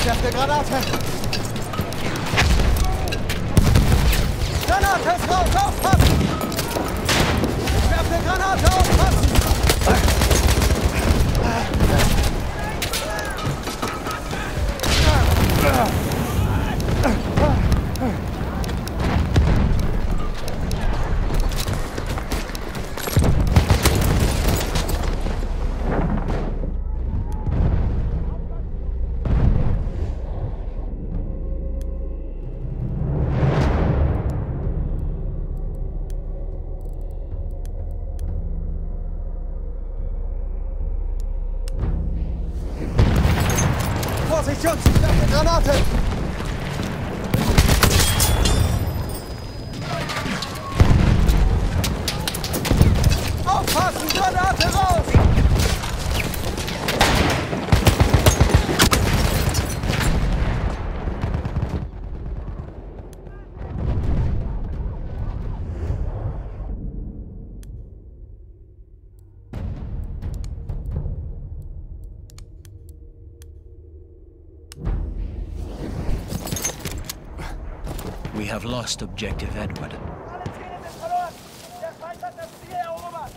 Ich werfe Granate! Granate ist raus! Aufpassen! Ich werfe Granate! Aufpassen! Vorsicht, Jungs! Ich werfe Granate! Aufpassen! Granate raus! We have lost objective Edward. Alle Ziele sind verloren! Der Feind hat das Ziel erobert!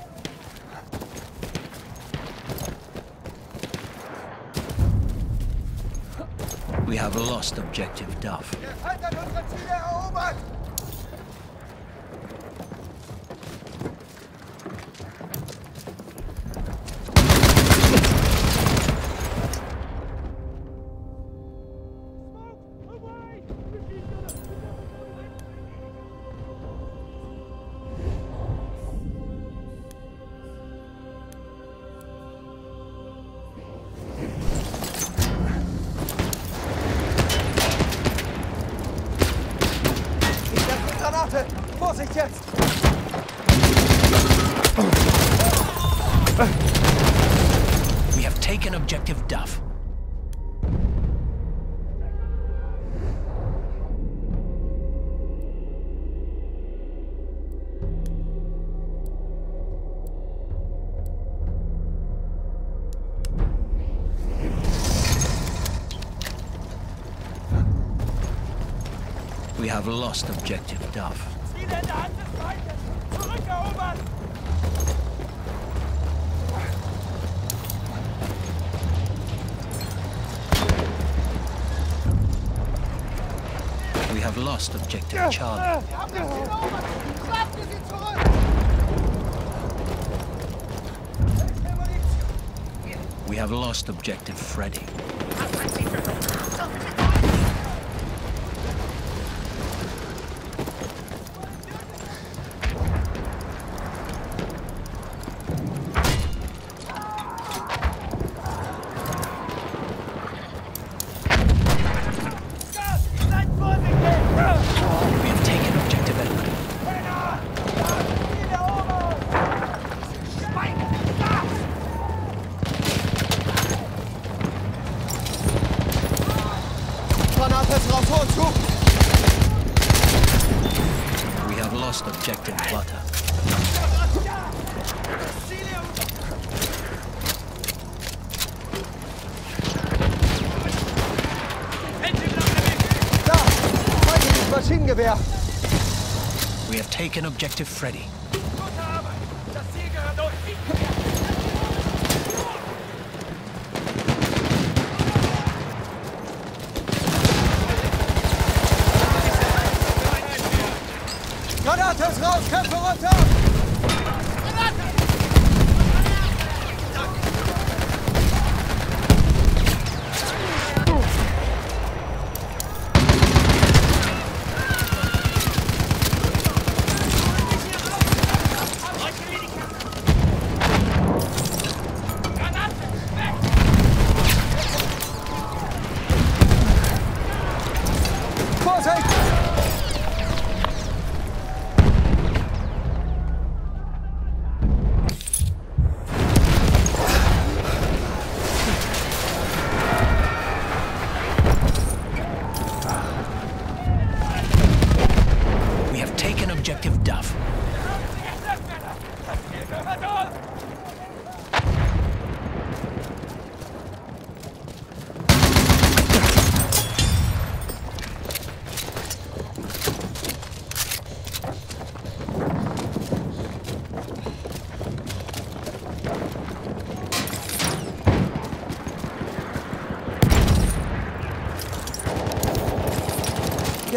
We have lost objective Duff. Der Feind hat unsere Ziele erobert! Granate! Vorsicht jetzt! We have taken objective Duff. We have lost objective Duff. Ziele in der Hand des Feindes! Zurückerobern! We have lost objective Charlie. Wir haben das Ziel erobert! Schlagen wir sie zurück! We have lost objective Freddy. Seid vorsichtig! We have taken objective Edward. Ziel erobert! Schweige! Gas! Granate ist raus! Vor uns, Schub! We have lost objective Butter. Da! Feindliches Maschinengewehr! We have taken objective Freddy. Gute Arbeit! Das Ziel gehört uns! Granate ist raus! Köpfe runter! Vorsicht!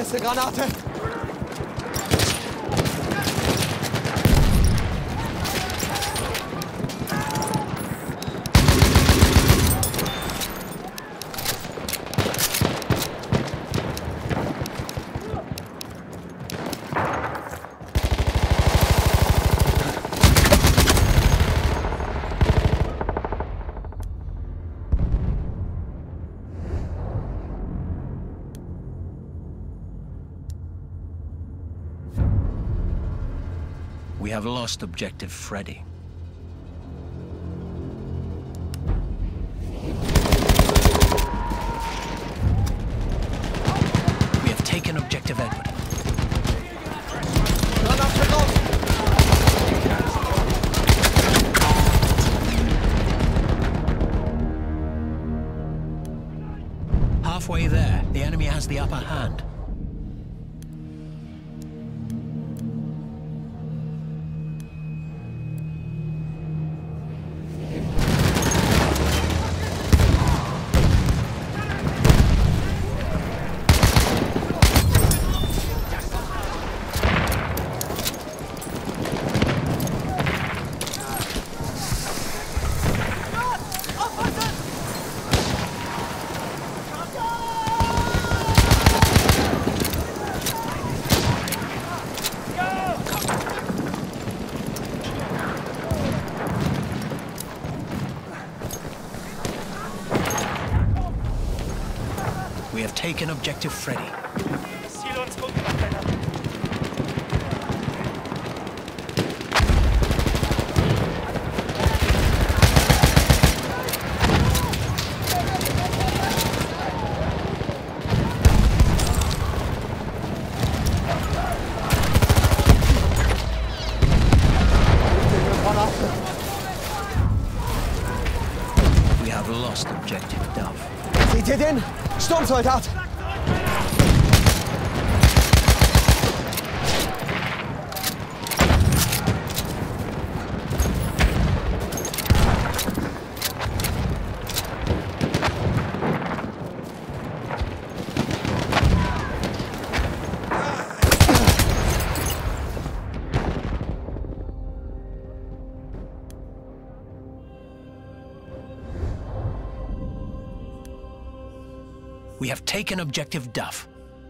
Vergesse Granate! We have lost objective Freddy. We have taken objective Edward. Granate raus! Halfway there, the enemy has the upper hand. We have taken objective Freddy. Ziel uns gut gemacht, Männer. We have lost objective Dove. Seht ihr den? Sturmsoldat! We have taken objective Duff.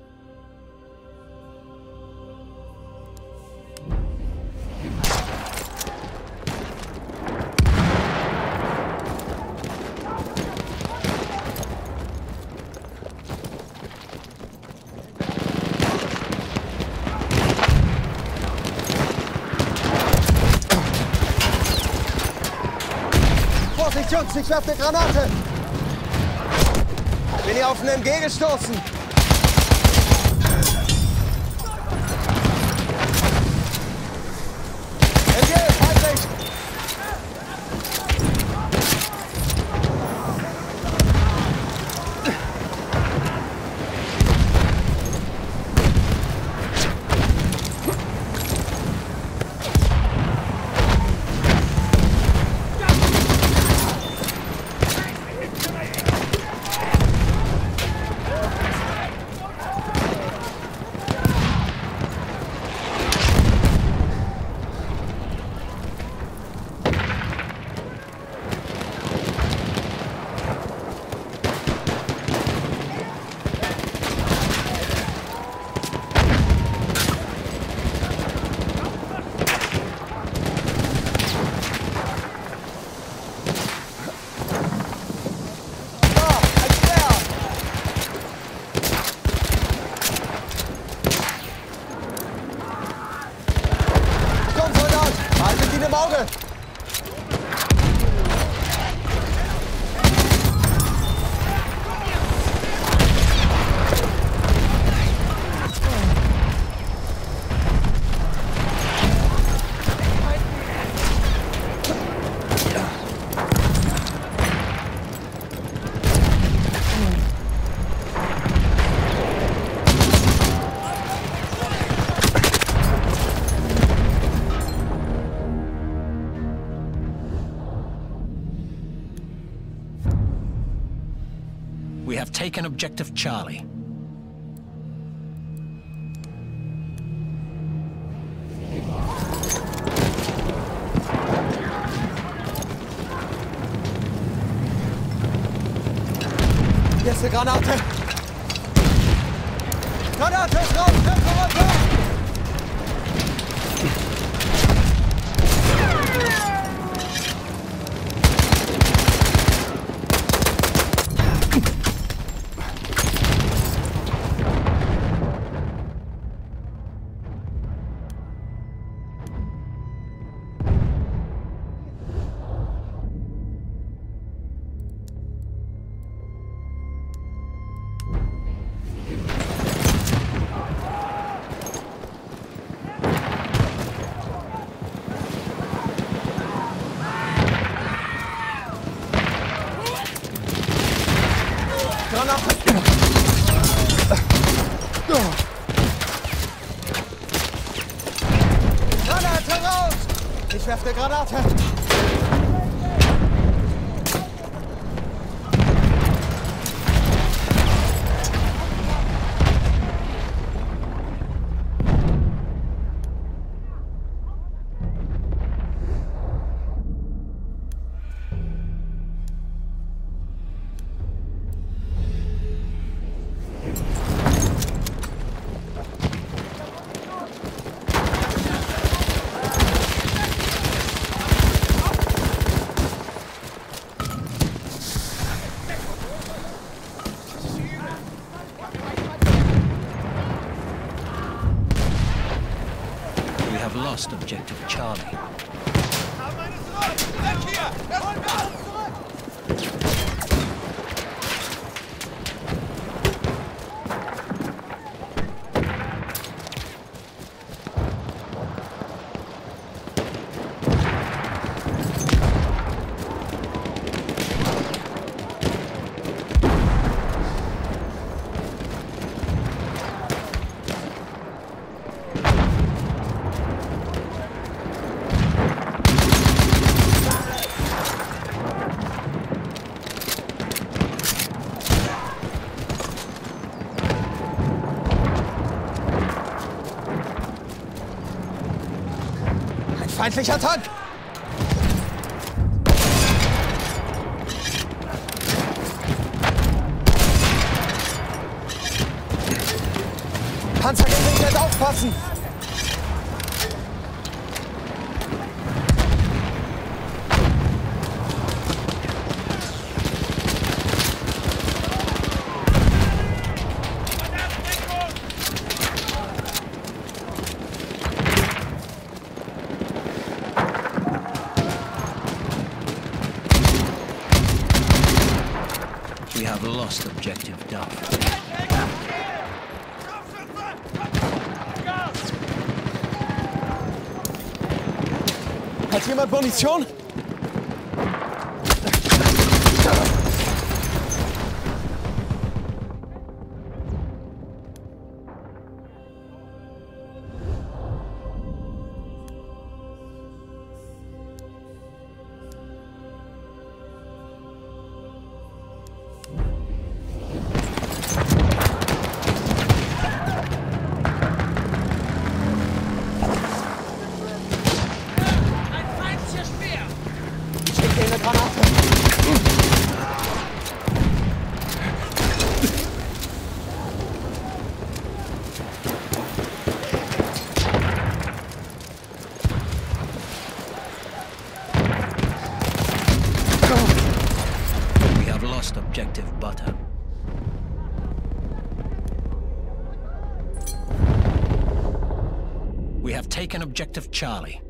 Vorsicht, Jungs, ich werfe eine Granate! Bin hier auf einen MG gestoßen! MG, feindlich! Haltet ihn im Auge! We have taken objective Charlie. Erste Granate! Granate drauf! Tempo runter! Granate raus! Ich werfe eine Granate! Lost objective Charlie. Feindlicher Tank! Panzergerichtet aufpassen! We have lost objective Duff. Hat jemand Munition? Objective Butter. We have taken objective Charlie.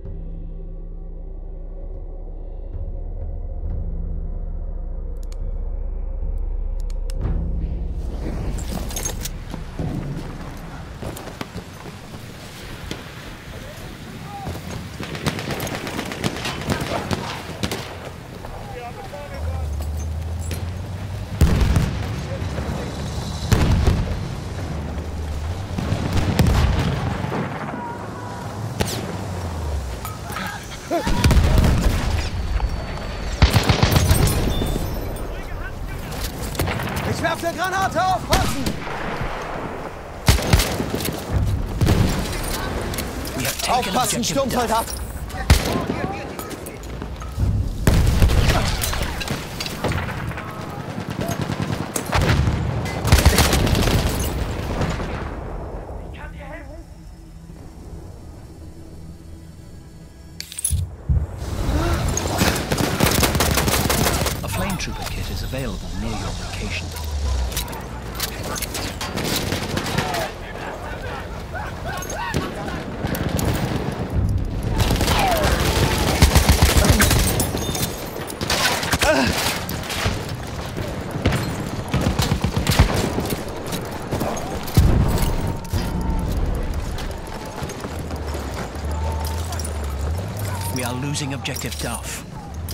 Ich werfe eine Granate, aufpassen! Aufpassen, Sturmsoldat! know your location. We are losing objective Duff.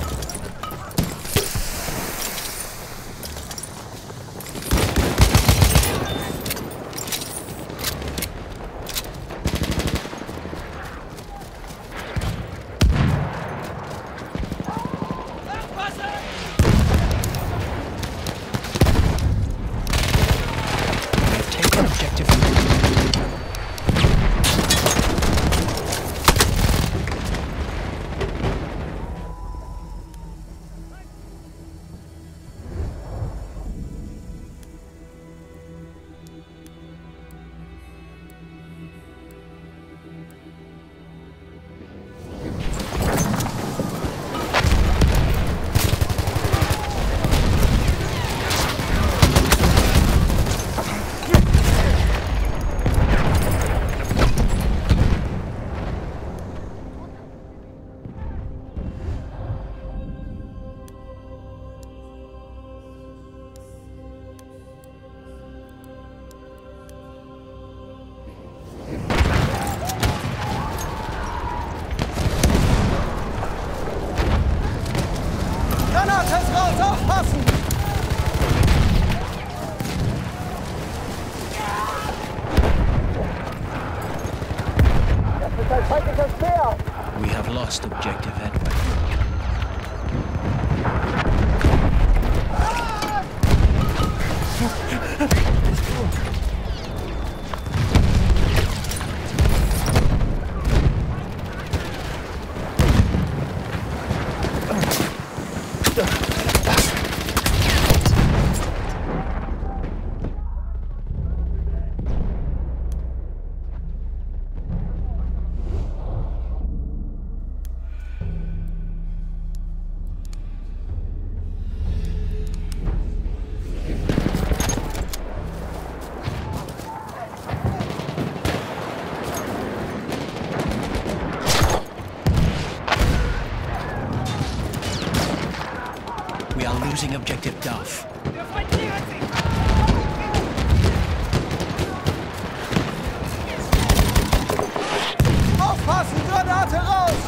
Granates raus, aufpassen! Das ist ein feindliches Speer! We have lost objective Edward. We are losing objective Duff. Aufpassen, Granate raus!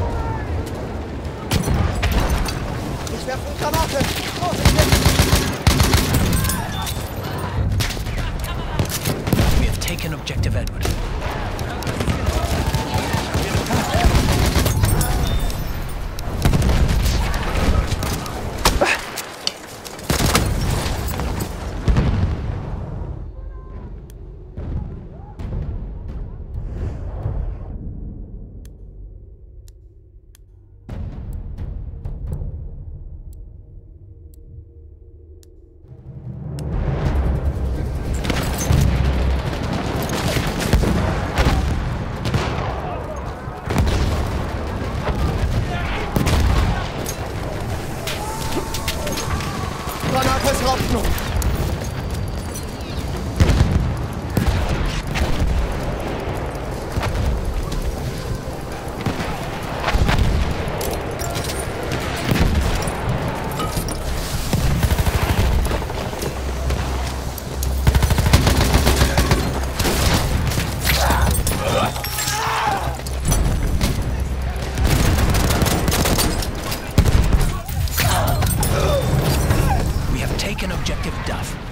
Ich werfe Granate! Vorsichtig! We have taken objective Edward. Granates Hoffnung! Taken objective Duff.